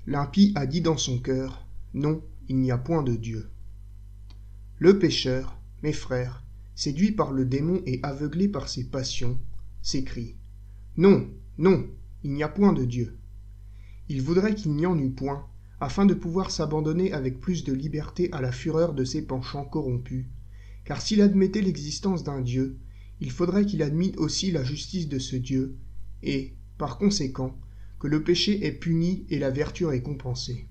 L'impie a dit dans son cœur, non, il n'y a point de Dieu. Le pécheur, mes frères, séduit par le démon et aveuglé par ses passions, s'écrie, non, non, il n'y a point de Dieu. Il voudrait qu'il n'y en eût point, afin de pouvoir s'abandonner avec plus de liberté à la fureur de ses penchants corrompus, car s'il admettait l'existence d'un Dieu, il faudrait qu'il admît aussi la justice de ce Dieu, et, par conséquent, que le péché est puni et la vertu récompensée.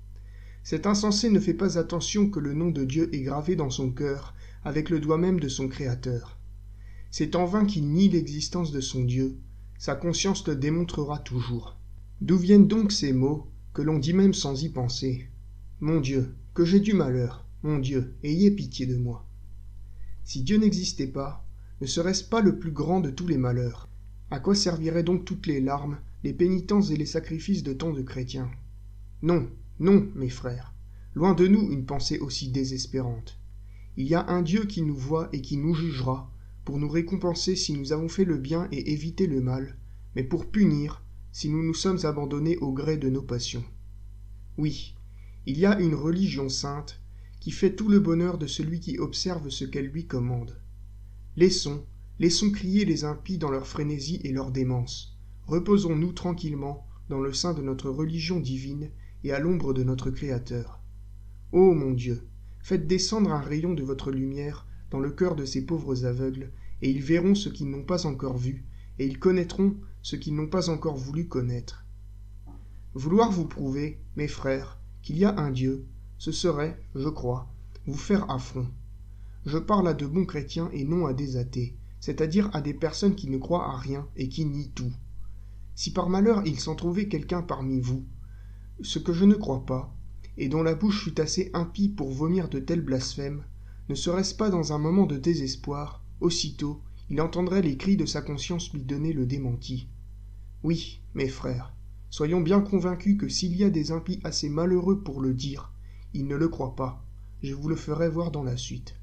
Cet insensé ne fait pas attention que le nom de Dieu est gravé dans son cœur avec le doigt même de son Créateur. C'est en vain qu'il nie l'existence de son Dieu, sa conscience le démontrera toujours. D'où viennent donc ces mots que l'on dit même sans y penser ? Mon Dieu, que j'ai du malheur, mon Dieu, ayez pitié de moi. Si Dieu n'existait pas, ne serait-ce pas le plus grand de tous les malheurs ? À quoi serviraient donc toutes les larmes, les pénitences et les sacrifices de tant de chrétiens ? Non, non, mes frères, loin de nous une pensée aussi désespérante. Il y a un Dieu qui nous voit et qui nous jugera, pour nous récompenser si nous avons fait le bien et évité le mal, mais pour punir si nous nous sommes abandonnés au gré de nos passions. Oui, il y a une religion sainte qui fait tout le bonheur de celui qui observe ce qu'elle lui commande. Laissons crier les impies dans leur frénésie et leur démence. Reposons-nous tranquillement dans le sein de notre religion divine et à l'ombre de notre Créateur. Ô mon Dieu, faites descendre un rayon de votre lumière dans le cœur de ces pauvres aveugles, et ils verront ce qu'ils n'ont pas encore vu, et ils connaîtront ce qu'ils n'ont pas encore voulu connaître. Vouloir vous prouver, mes frères, qu'il y a un Dieu, ce serait, je crois, vous faire affront. Je parle à de bons chrétiens et non à des athées, c'est-à-dire à des personnes qui ne croient à rien et qui nient tout. Si par malheur il s'en trouvait quelqu'un parmi vous, ce que je ne crois pas, et dont la bouche fût assez impie pour vomir de tels blasphèmes, ne serait-ce pas dans un moment de désespoir, aussitôt, il entendrait les cris de sa conscience lui donner le démenti. Oui, mes frères, soyons bien convaincus que s'il y a des impies assez malheureux pour le dire, ils ne le croient pas. Je vous le ferai voir dans la suite.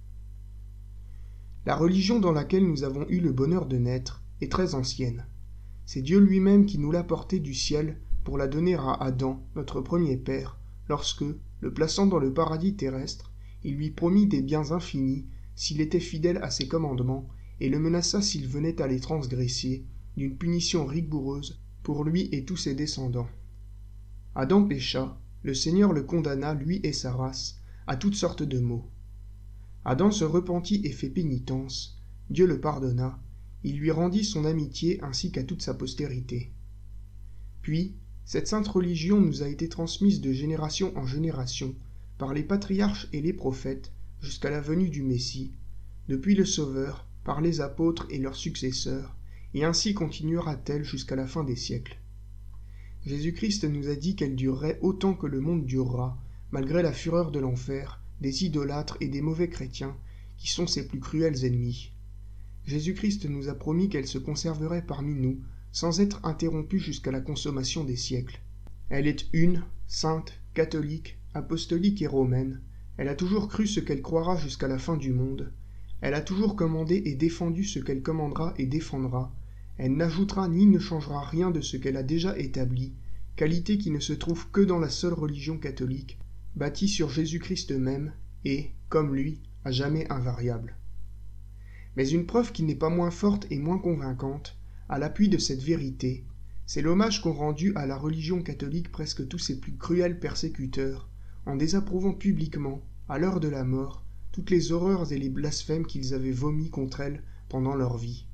La religion dans laquelle nous avons eu le bonheur de naître est très ancienne. C'est Dieu lui-même qui nous l'a portée du ciel pour la donner à Adam, notre premier père, lorsque, le plaçant dans le paradis terrestre, il lui promit des biens infinis s'il était fidèle à ses commandements et le menaça s'il venait à les transgresser d'une punition rigoureuse pour lui et tous ses descendants. Adam pécha, le Seigneur le condamna, lui et sa race, à toutes sortes de maux. Adam se repentit et fit pénitence, Dieu le pardonna, il lui rendit son amitié ainsi qu'à toute sa postérité. Puis, cette sainte religion nous a été transmise de génération en génération, par les patriarches et les prophètes, jusqu'à la venue du Messie, depuis le Sauveur, par les apôtres et leurs successeurs, et ainsi continuera-t-elle jusqu'à la fin des siècles. Jésus-Christ nous a dit qu'elle durerait autant que le monde durera, malgré la fureur de l'enfer, des idolâtres et des mauvais chrétiens, qui sont ses plus cruels ennemis. Jésus-Christ nous a promis qu'elle se conserverait parmi nous, sans être interrompue jusqu'à la consommation des siècles. Elle est une, sainte, catholique, apostolique et romaine. Elle a toujours cru ce qu'elle croira jusqu'à la fin du monde. Elle a toujours commandé et défendu ce qu'elle commandera et défendra. Elle n'ajoutera ni ne changera rien de ce qu'elle a déjà établi, qualité qui ne se trouve que dans la seule religion catholique, bâtie sur Jésus-Christ même, et, comme lui, à jamais invariable. Mais une preuve qui n'est pas moins forte et moins convaincante, à l'appui de cette vérité, c'est l'hommage qu'ont rendu à la religion catholique presque tous ses plus cruels persécuteurs, en désapprouvant publiquement, à l'heure de la mort, toutes les horreurs et les blasphèmes qu'ils avaient vomis contre elle pendant leur vie.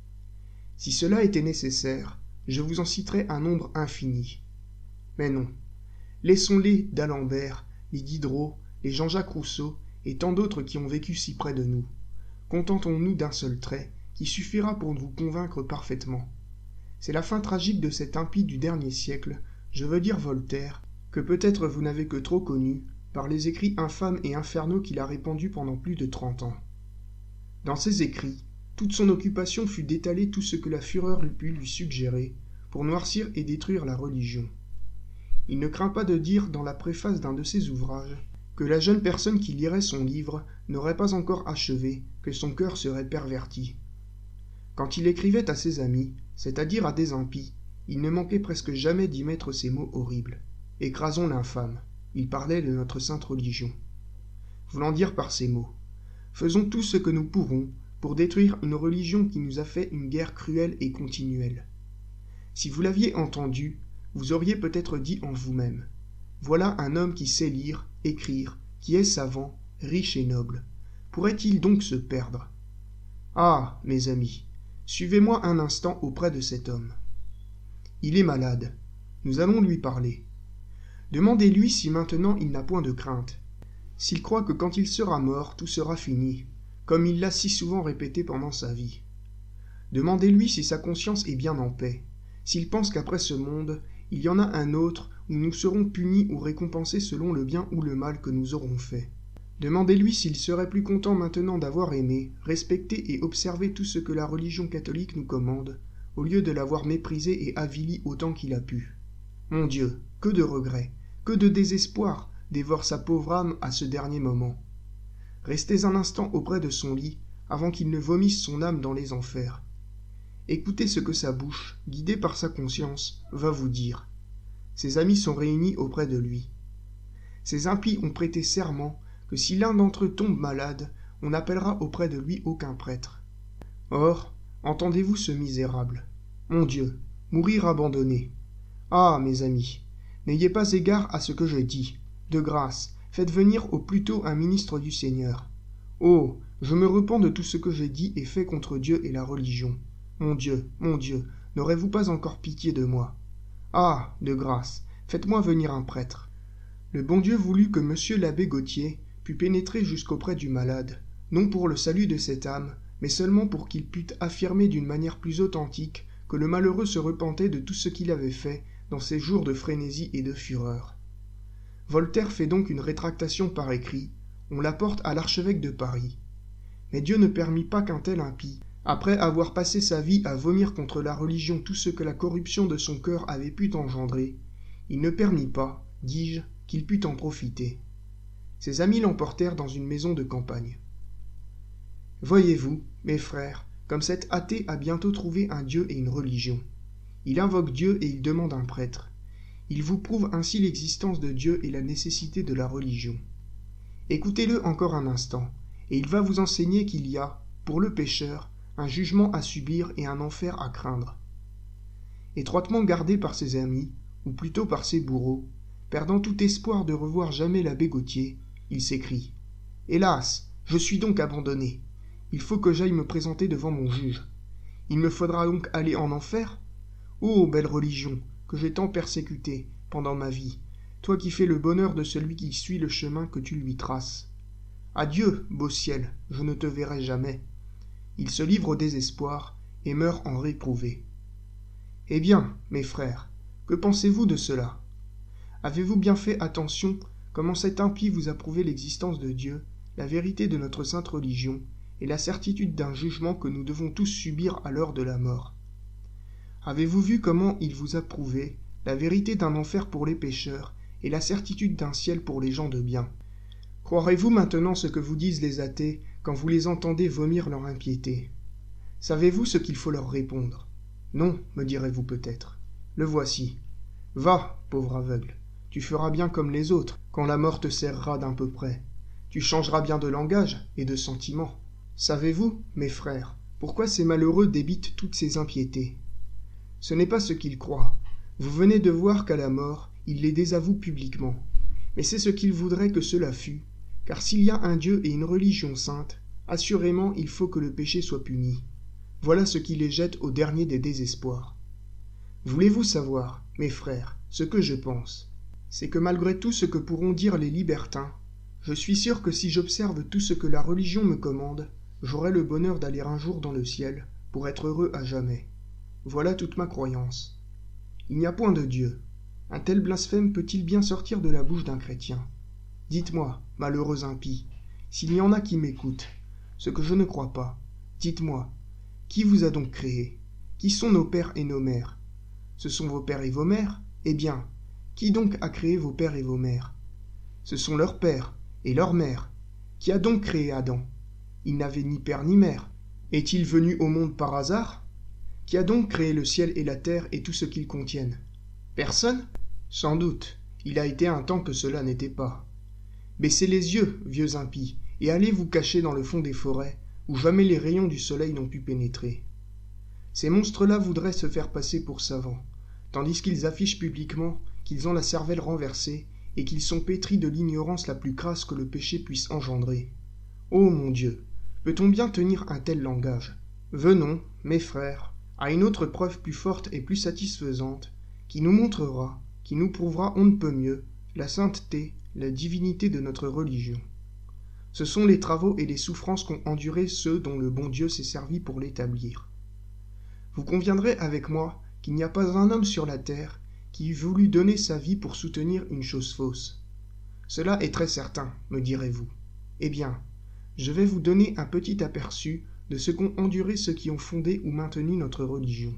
Si cela était nécessaire, je vous en citerais un nombre infini. Mais non, laissons-les d'Alembert, les Diderot, les Jean-Jacques Rousseau et tant d'autres qui ont vécu si près de nous. Contentons-nous d'un seul trait, qui suffira pour vous convaincre parfaitement. C'est la fin tragique de cet impie du dernier siècle, je veux dire Voltaire, que peut-être vous n'avez que trop connu, par les écrits infâmes et infernaux qu'il a répandus pendant plus de 30 ans. Dans ces écrits, toute son occupation fut d'étaler tout ce que la fureur eût pu lui suggérer, pour noircir et détruire la religion. Il ne craint pas de dire dans la préface d'un de ses ouvrages que la jeune personne qui lirait son livre n'aurait pas encore achevé, que son cœur serait perverti. Quand il écrivait à ses amis, c'est-à-dire à des impies, il ne manquait presque jamais d'y mettre ces mots horribles. écrasons l'infâme. Il parlait de notre sainte religion. Voulant dire par ces mots, faisons tout ce que nous pourrons pour détruire une religion qui nous a fait une guerre cruelle et continuelle. Si vous l'aviez entendu, vous auriez peut-être dit en vous-même, voilà un homme qui sait lire, écrire, qui est savant, riche et noble. Pourrait-il donc se perdre? Ah, mes amis, suivez-moi un instant auprès de cet homme. Il est malade. Nous allons lui parler. Demandez-lui si maintenant il n'a point de crainte, s'il croit que quand il sera mort, tout sera fini, comme il l'a si souvent répété pendant sa vie. Demandez-lui si sa conscience est bien en paix, s'il pense qu'après ce monde, il y en a un autre où nous serons punis ou récompensés selon le bien ou le mal que nous aurons fait. Demandez-lui s'il serait plus content maintenant d'avoir aimé, respecté et observé tout ce que la religion catholique nous commande, au lieu de l'avoir méprisé et avili autant qu'il a pu. Mon Dieu, que de regrets, que de désespoir dévore sa pauvre âme à ce dernier moment. Restez un instant auprès de son lit, avant qu'il ne vomisse son âme dans les enfers. Écoutez ce que sa bouche, guidée par sa conscience, va vous dire. Ses amis sont réunis auprès de lui. Ces impies ont prêté serment que si l'un d'entre eux tombe malade, on n'appellera auprès de lui aucun prêtre. Or, entendez-vous ce misérable? Mon Dieu, mourir abandonné. Ah, mes amis, n'ayez pas égard à ce que je dis. De grâce, faites venir au plus tôt un ministre du Seigneur. Oh, je me repens de tout ce que j'ai dit et fait contre Dieu et la religion. Mon Dieu, n'aurez-vous pas encore pitié de moi? Ah, de grâce, faites-moi venir un prêtre. Le bon Dieu voulut que monsieur l'abbé Gautier pût pénétrer jusqu'auprès du malade, non pour le salut de cette âme, mais seulement pour qu'il pût affirmer d'une manière plus authentique que le malheureux se repentait de tout ce qu'il avait fait dans ces jours de frénésie et de fureur. Voltaire fait donc une rétractation par écrit, on l'apporte à l'archevêque de Paris. Mais Dieu ne permit pas qu'un tel impie, après avoir passé sa vie à vomir contre la religion tout ce que la corruption de son cœur avait pu engendrer, il ne permit pas, dis-je, qu'il pût en profiter. Ses amis l'emportèrent dans une maison de campagne. Voyez-vous, mes frères, comme cet athée a bientôt trouvé un Dieu et une religion. Il invoque Dieu et il demande un prêtre. Il vous prouve ainsi l'existence de Dieu et la nécessité de la religion. Écoutez-le encore un instant, et il va vous enseigner qu'il y a, pour le pécheur, un jugement à subir et un enfer à craindre. Étroitement gardé par ses amis, ou plutôt par ses bourreaux, perdant tout espoir de revoir jamais l'abbé Gautier, il s'écrie « Hélas, je suis donc abandonné. Il faut que j'aille me présenter devant mon juge. Il me faudra donc aller en enfer? Ô belle religion, que j'ai tant persécutée pendant ma vie, toi qui fais le bonheur de celui qui suit le chemin que tu lui traces. Adieu, beau ciel, je ne te verrai jamais. » Il se livre au désespoir et meurt en réprouvé. Eh bien, mes frères, que pensez-vous de cela? Avez-vous bien fait attention comment cet impie vous a prouvé l'existence de Dieu, la vérité de notre sainte religion, et la certitude d'un jugement que nous devons tous subir à l'heure de la mort? Avez-vous vu comment il vous a prouvé la vérité d'un enfer pour les pécheurs et la certitude d'un ciel pour les gens de bien? Croirez-vous maintenant ce que vous disent les athées quand vous les entendez vomir leur impiété? Savez-vous ce qu'il faut leur répondre? Non, me direz-vous peut-être. Le voici. Va, pauvre aveugle, tu feras bien comme les autres quand la mort te serrera d'un peu près. Tu changeras bien de langage et de sentiments. Savez-vous, mes frères, pourquoi ces malheureux débitent toutes ces impiétés? Ce n'est pas ce qu'ils croient. Vous venez de voir qu'à la mort, ils les désavouent publiquement. Mais c'est ce qu'ils voudraient que cela fût, car s'il y a un Dieu et une religion sainte, assurément il faut que le péché soit puni. Voilà ce qui les jette au dernier des désespoirs. Voulez-vous savoir, mes frères, ce que je pense? C'est que malgré tout ce que pourront dire les libertins, je suis sûr que si j'observe tout ce que la religion me commande, j'aurai le bonheur d'aller un jour dans le ciel, pour être heureux à jamais. Voilà toute ma croyance. Il n'y a point de Dieu. Un tel blasphème peut-il bien sortir de la bouche d'un chrétien? Dites-moi, malheureux impie, s'il y en a qui m'écoutent, ce que je ne crois pas, dites-moi, qui vous a donc créé? Qui sont nos pères et nos mères? Ce sont vos pères et vos mères? Eh bien, qui donc a créé vos pères et vos mères? Ce sont leurs pères et leurs mères. Qui a donc créé Adam? Il n'avait ni père ni mère. Est-il venu au monde par hasard? Qui a donc créé le ciel et la terre et tout ce qu'ils contiennent? Personne? Sans doute. Il a été un temps que cela n'était pas. Baissez les yeux, vieux impies, et allez vous cacher dans le fond des forêts, où jamais les rayons du soleil n'ont pu pénétrer. Ces monstres-là voudraient se faire passer pour savants, tandis qu'ils affichent publiquement qu'ils ont la cervelle renversée et qu'ils sont pétris de l'ignorance la plus crasse que le péché puisse engendrer. Ô mon Dieu, peut-on bien tenir un tel langage? Venons, mes frères, à une autre preuve plus forte et plus satisfaisante, qui nous montrera, qui nous prouvera on ne peut mieux, la sainteté, la divinité de notre religion. Ce sont les travaux et les souffrances qu'ont endurés ceux dont le bon Dieu s'est servi pour l'établir. Vous conviendrez avec moi qu'il n'y a pas un homme sur la terre qui eût voulu donner sa vie pour soutenir une chose fausse. Cela est très certain, me direz-vous. Eh bien, je vais vous donner un petit aperçu de ce qu'ont enduré ceux qui ont fondé ou maintenu notre religion.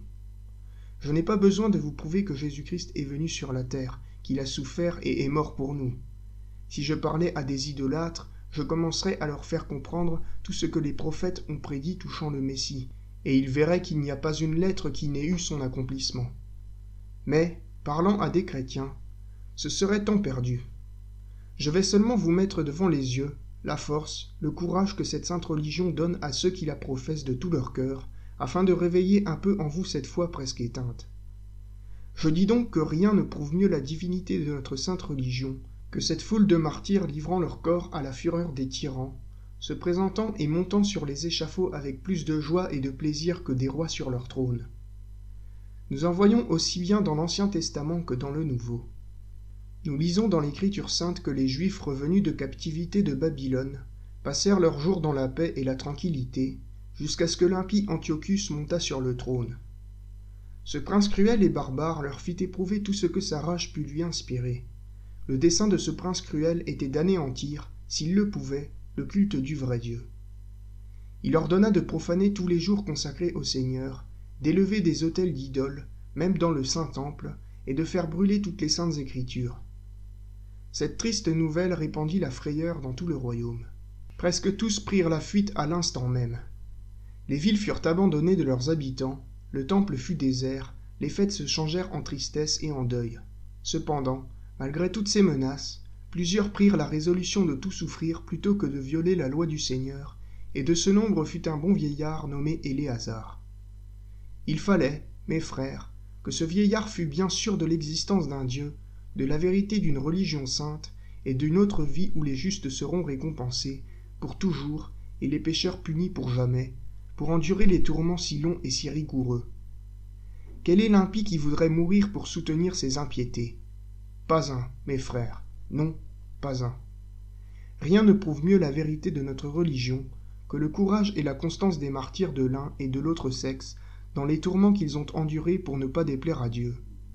Je n'ai pas besoin de vous prouver que Jésus-Christ est venu sur la terre, qu'il a souffert et est mort pour nous. Si je parlais à des idolâtres, je commencerais à leur faire comprendre tout ce que les prophètes ont prédit touchant le Messie, et ils verraient qu'il n'y a pas une lettre qui n'ait eu son accomplissement. Mais, parlant à des chrétiens, ce serait temps perdu. Je vais seulement vous mettre devant les yeux la force, le courage que cette sainte religion donne à ceux qui la professent de tout leur cœur, afin de réveiller un peu en vous cette foi presque éteinte. Je dis donc que rien ne prouve mieux la divinité de notre sainte religion que cette foule de martyrs livrant leur corps à la fureur des tyrans, se présentant et montant sur les échafauds avec plus de joie et de plaisir que des rois sur leur trône. Nous en voyons aussi bien dans l'Ancien Testament que dans le Nouveau. Nous lisons dans l'Écriture sainte que les Juifs revenus de captivité de Babylone passèrent leurs jours dans la paix et la tranquillité, jusqu'à ce que l'impie Antiochus montât sur le trône. Ce prince cruel et barbare leur fit éprouver tout ce que sa rage put lui inspirer. Le dessein de ce prince cruel était d'anéantir, s'il le pouvait, le culte du vrai Dieu. Il ordonna de profaner tous les jours consacrés au Seigneur, d'élever des autels d'idoles, même dans le Saint-Temple, et de faire brûler toutes les saintes écritures. Cette triste nouvelle répandit la frayeur dans tout le royaume. Presque tous prirent la fuite à l'instant même. Les villes furent abandonnées de leurs habitants, le temple fut désert, les fêtes se changèrent en tristesse et en deuil. Cependant, malgré toutes ces menaces, plusieurs prirent la résolution de tout souffrir plutôt que de violer la loi du Seigneur, et de ce nombre fut un bon vieillard nommé Éléazar. Il fallait, mes frères, que ce vieillard fût bien sûr de l'existence d'un Dieu, de la vérité d'une religion sainte, et d'une autre vie où les justes seront récompensés, pour toujours, et les pécheurs punis pour jamais, pour endurer les tourments si longs et si rigoureux. Quel est l'impie qui voudrait mourir pour soutenir ces impiétés? Pas un, mes frères, non, pas un. Rien ne prouve mieux la vérité de notre religion que le courage et la constance des martyrs de l'un et de l'autre sexe dans les tourments qu'ils ont endurés pour ne pas déplaire à Dieu.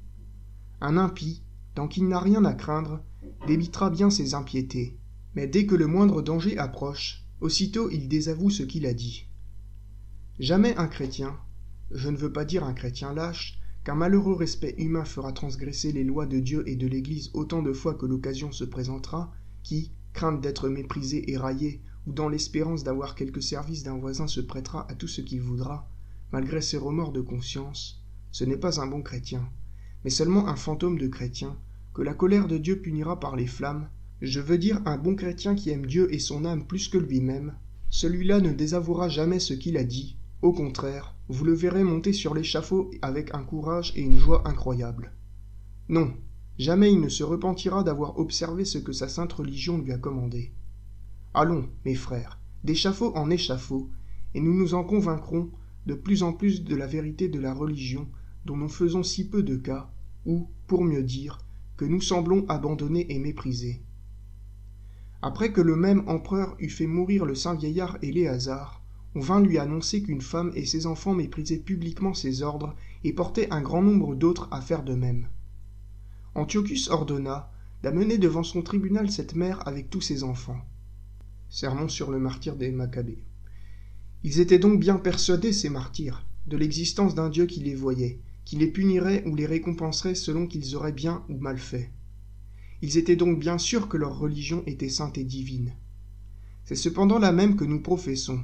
Un impie, tant qu'il n'a rien à craindre, débitera bien ses impiétés, mais dès que le moindre danger approche, aussitôt il désavoue ce qu'il a dit. Jamais un chrétien, je ne veux pas dire un chrétien lâche, qu'un malheureux respect humain fera transgresser les lois de Dieu et de l'Église autant de fois que l'occasion se présentera, qui, crainte d'être méprisé et raillé, ou dans l'espérance d'avoir quelque service d'un voisin se prêtera à tout ce qu'il voudra, malgré ses remords de conscience, ce n'est pas un bon chrétien, mais seulement un fantôme de chrétien, que la colère de Dieu punira par les flammes, je veux dire un bon chrétien qui aime Dieu et son âme plus que lui-même, celui-là ne désavouera jamais ce qu'il a dit, au contraire, vous le verrez monter sur l'échafaud avec un courage et une joie incroyables. Non, jamais il ne se repentira d'avoir observé ce que sa sainte religion lui a commandé. Allons, mes frères, d'échafaud en échafaud, et nous nous en convaincrons de plus en plus de la vérité de la religion dont nous faisons si peu de cas, ou, pour mieux dire, que nous semblons abandonner et mépriser. Après que le même empereur eut fait mourir le saint vieillard Éléazar, on vint lui annoncer qu'une femme et ses enfants méprisaient publiquement ses ordres et portaient un grand nombre d'autres à faire de même. Antiochus ordonna d'amener devant son tribunal cette mère avec tous ses enfants. Sermon sur le martyre des Maccabées. Ils étaient donc bien persuadés, ces martyrs, de l'existence d'un Dieu qui les voyait, qui les punirait ou les récompenserait selon qu'ils auraient bien ou mal fait. Ils étaient donc bien sûrs que leur religion était sainte et divine. C'est cependant la même que nous professons.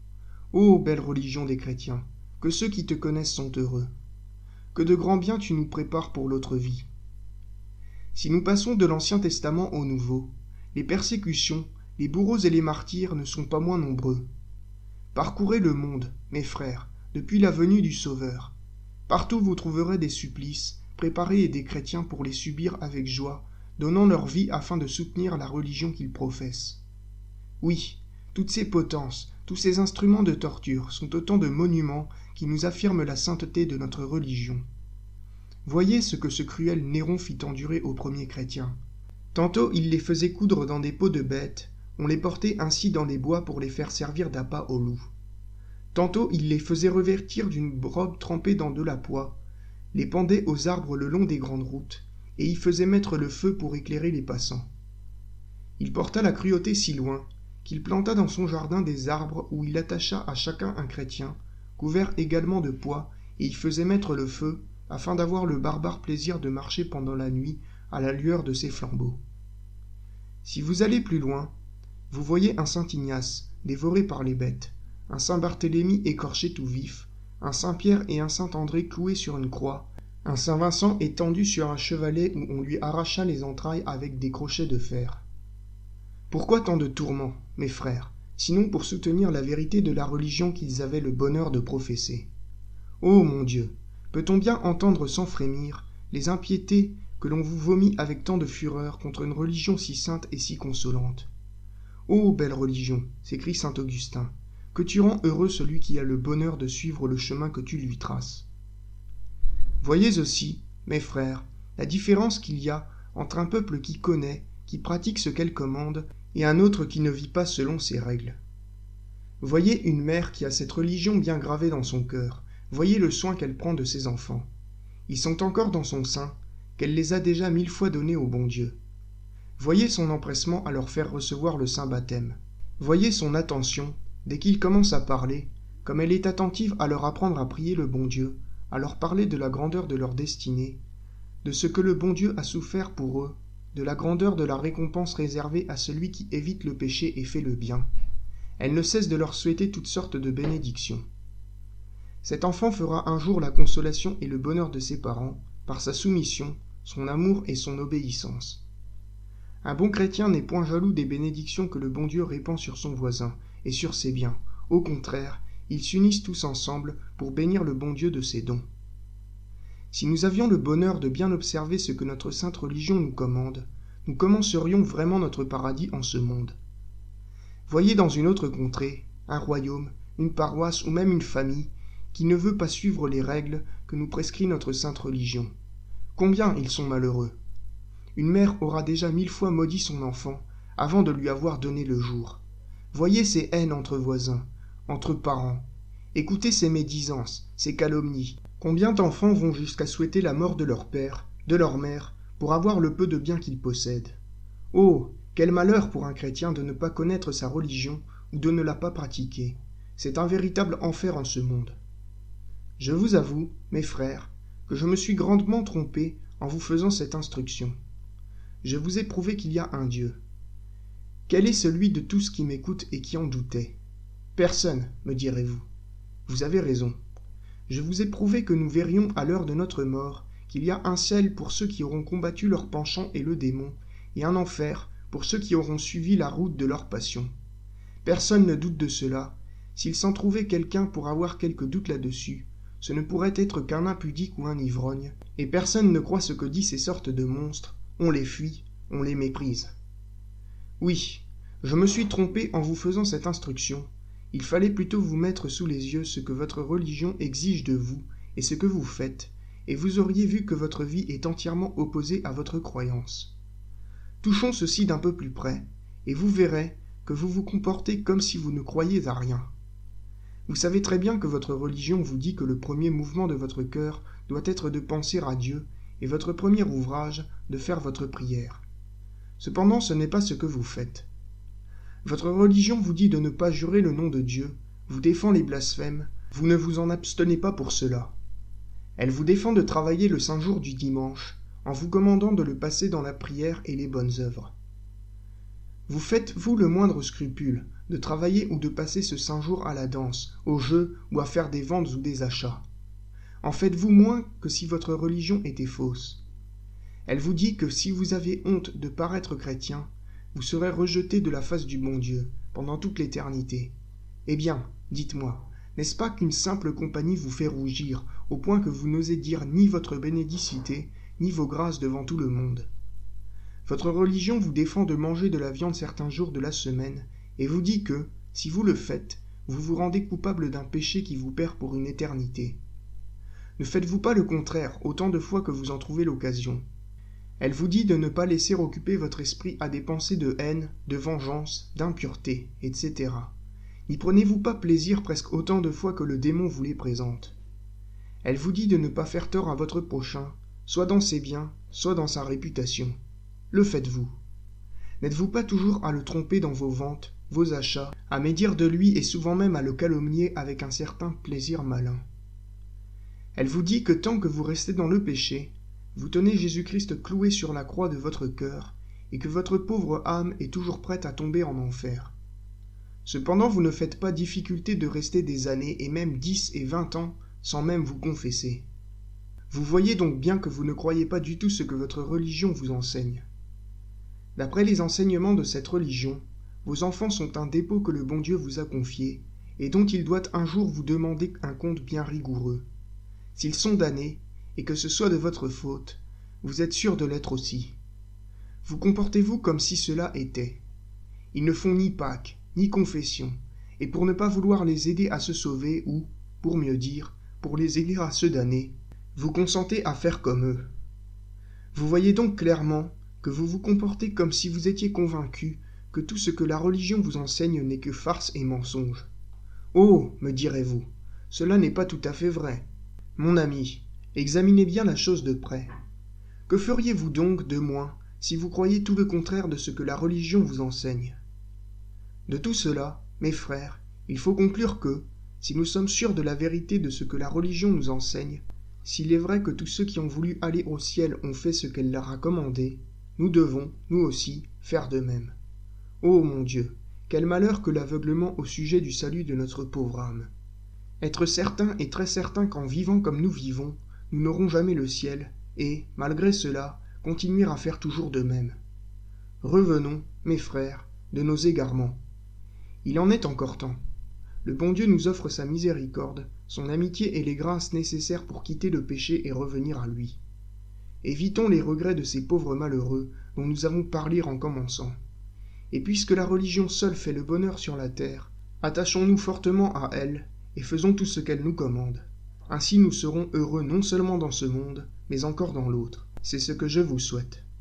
Ô belle religion des chrétiens, que ceux qui te connaissent sont heureux. Que de grands biens tu nous prépares pour l'autre vie. Si nous passons de l'Ancien Testament au Nouveau, les persécutions, les bourreaux et les martyrs ne sont pas moins nombreux. Parcourez le monde, mes frères, depuis la venue du Sauveur. Partout vous trouverez des supplices, préparés et des chrétiens pour les subir avec joie, donnant leur vie afin de soutenir la religion qu'ils professent. Oui, toutes ces potences, tous ces instruments de torture sont autant de monuments qui nous affirment la sainteté de notre religion. Voyez ce que ce cruel Néron fit endurer aux premiers chrétiens. Tantôt il les faisait coudre dans des peaux de bêtes, on les portait ainsi dans les bois pour les faire servir d'appât aux loups. Tantôt il les faisait revêtir d'une robe trempée dans de la poix, les pendait aux arbres le long des grandes routes, et y faisait mettre le feu pour éclairer les passants. Il porta la cruauté si loin, qu'il planta dans son jardin des arbres où il attacha à chacun un chrétien, couvert également de poix, et y faisait mettre le feu, afin d'avoir le barbare plaisir de marcher pendant la nuit à la lueur de ses flambeaux. Si vous allez plus loin, vous voyez un saint Ignace, dévoré par les bêtes, un saint Barthélemy écorché tout vif, un saint Pierre et un saint André cloués sur une croix, un saint Vincent étendu sur un chevalet où on lui arracha les entrailles avec des crochets de fer. Pourquoi tant de tourments, mes frères, sinon pour soutenir la vérité de la religion qu'ils avaient le bonheur de professer? Ô mon Dieu, peut-on bien entendre sans frémir les impiétés que l'on vous vomit avec tant de fureur contre une religion si sainte et si consolante? Ô belle religion, s'écrie saint Augustin, que tu rends heureux celui qui a le bonheur de suivre le chemin que tu lui traces. Voyez aussi, mes frères, la différence qu'il y a entre un peuple qui connaît, qui pratique ce qu'elle commande, et un autre qui ne vit pas selon ses règles. Voyez une mère qui a cette religion bien gravée dans son cœur, voyez le soin qu'elle prend de ses enfants. Ils sont encore dans son sein, qu'elle les a déjà 1000 fois donnés au bon Dieu. Voyez son empressement à leur faire recevoir le saint baptême. Voyez son attention, dès qu'ils commencent à parler, comme elle est attentive à leur apprendre à prier le bon Dieu, à leur parler de la grandeur de leur destinée, de ce que le bon Dieu a souffert pour eux, de la grandeur de la récompense réservée à celui qui évite le péché et fait le bien. Elle ne cesse de leur souhaiter toutes sortes de bénédictions. Cet enfant fera un jour la consolation et le bonheur de ses parents, par sa soumission, son amour et son obéissance. Un bon chrétien n'est point jaloux des bénédictions que le bon Dieu répand sur son voisin et sur ses biens. Au contraire, ils s'unissent tous ensemble pour bénir le bon Dieu de ses dons. Si nous avions le bonheur de bien observer ce que notre sainte religion nous commande, nous commencerions vraiment notre paradis en ce monde. Voyez dans une autre contrée, un royaume, une paroisse ou même une famille qui ne veut pas suivre les règles que nous prescrit notre sainte religion. Combien ils sont malheureux! Une mère aura déjà 1000 fois maudit son enfant avant de lui avoir donné le jour. Voyez ces haines entre voisins, entre parents. Écoutez ces médisances, ces calomnies. Combien d'enfants vont jusqu'à souhaiter la mort de leur père, de leur mère, pour avoir le peu de bien qu'ils possèdent? Oh, quel malheur pour un chrétien de ne pas connaître sa religion ou de ne la pas pratiquer. C'est un véritable enfer en ce monde. Je vous avoue, mes frères, que je me suis grandement trompé en vous faisant cette instruction. Je vous ai prouvé qu'il y a un Dieu. Quel est celui de tous qui m'écoutent et qui en doutait? Personne, me direz-vous. Vous avez raison. Je vous ai prouvé que nous verrions à l'heure de notre mort qu'il y a un ciel pour ceux qui auront combattu leur penchant et le démon, et un enfer pour ceux qui auront suivi la route de leur passion. Personne ne doute de cela. S'il s'en trouvait quelqu'un pour avoir quelque doute là-dessus, ce ne pourrait être qu'un impudique ou un ivrogne, et personne ne croit ce que disent ces sortes de monstres. On les fuit, on les méprise. Oui, je me suis trompé en vous faisant cette instruction. Il fallait plutôt vous mettre sous les yeux ce que votre religion exige de vous et ce que vous faites, et vous auriez vu que votre vie est entièrement opposée à votre croyance. Touchons ceci d'un peu plus près, et vous verrez que vous vous comportez comme si vous ne croyiez à rien. Vous savez très bien que votre religion vous dit que le premier mouvement de votre cœur doit être de penser à Dieu, et votre premier ouvrage, de faire votre prière. Cependant, ce n'est pas ce que vous faites. Votre religion vous dit de ne pas jurer le nom de Dieu, vous défend les blasphèmes, vous ne vous en abstenez pas pour cela. Elle vous défend de travailler le saint jour du dimanche, en vous commandant de le passer dans la prière et les bonnes œuvres. Vous faites, vous, le moindre scrupule, de travailler ou de passer ce saint jour à la danse, au jeu ou à faire des ventes ou des achats. En faites-vous moins que si votre religion était fausse. Elle vous dit que si vous avez honte de paraître chrétien, vous serez rejeté de la face du bon Dieu pendant toute l'éternité. Eh bien, dites-moi, n'est-ce pas qu'une simple compagnie vous fait rougir au point que vous n'osez dire ni votre bénédicité, ni vos grâces devant tout le monde? Votre religion vous défend de manger de la viande certains jours de la semaine et vous dit que, si vous le faites, vous vous rendez coupable d'un péché qui vous perd pour une éternité. Ne faites-vous pas le contraire autant de fois que vous en trouvez l'occasion? Elle vous dit de ne pas laisser occuper votre esprit à des pensées de haine, de vengeance, d'impureté, etc. N'y prenez-vous pas plaisir presque autant de fois que le démon vous les présente? Elle vous dit de ne pas faire tort à votre prochain, soit dans ses biens, soit dans sa réputation. Le faites-vous? N'êtes-vous pas toujours à le tromper dans vos ventes, vos achats, à médire de lui et souvent même à le calomnier avec un certain plaisir malin? Elle vous dit que tant que vous restez dans le péché, vous tenez Jésus-Christ cloué sur la croix de votre cœur, et que votre pauvre âme est toujours prête à tomber en enfer. Cependant, vous ne faites pas difficulté de rester des années, et même 10 et 20 ans, sans même vous confesser. Vous voyez donc bien que vous ne croyez pas du tout ce que votre religion vous enseigne. D'après les enseignements de cette religion, vos enfants sont un dépôt que le bon Dieu vous a confié, et dont il doit un jour vous demander un compte bien rigoureux. S'ils sont damnés, et que ce soit de votre faute, vous êtes sûr de l'être aussi. Vous comportez-vous comme si cela était. Ils ne font ni Pâques, ni confession, et pour ne pas vouloir les aider à se sauver, ou, pour mieux dire, pour les aider à se damner, vous consentez à faire comme eux. Vous voyez donc clairement que vous vous comportez comme si vous étiez convaincu que tout ce que la religion vous enseigne n'est que farce et mensonge. Oh, me direz-vous, cela n'est pas tout à fait vrai. Mon ami, examinez bien la chose de près. Que feriez-vous donc de moins si vous croyiez tout le contraire de ce que la religion vous enseigne? De tout cela, mes frères, il faut conclure que, si nous sommes sûrs de la vérité de ce que la religion nous enseigne, s'il est vrai que tous ceux qui ont voulu aller au ciel ont fait ce qu'elle leur a commandé, nous devons, nous aussi, faire de même. Ô mon Dieu, quel malheur que l'aveuglement au sujet du salut de notre pauvre âme! Être certain et très certain qu'en vivant comme nous vivons, nous n'aurons jamais le ciel, et, malgré cela, continuer à faire toujours de même. Revenons, mes frères, de nos égarements. Il en est encore temps. Le bon Dieu nous offre sa miséricorde, son amitié et les grâces nécessaires pour quitter le péché et revenir à lui. Évitons les regrets de ces pauvres malheureux dont nous avons parlé en commençant. Et puisque la religion seule fait le bonheur sur la terre, attachons-nous fortement à elle et faisons tout ce qu'elle nous commande. Ainsi nous serons heureux non seulement dans ce monde, mais encore dans l'autre. C'est ce que je vous souhaite.